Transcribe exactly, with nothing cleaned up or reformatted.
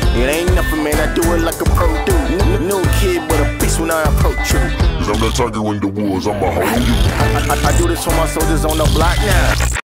It ain't nothing, man, I do it like a pro dude. N new kid, but a beast when I approach you. Cause I'm that tiger in the woods, I'ma hold you. I, I, I do this for my soldiers on the block now.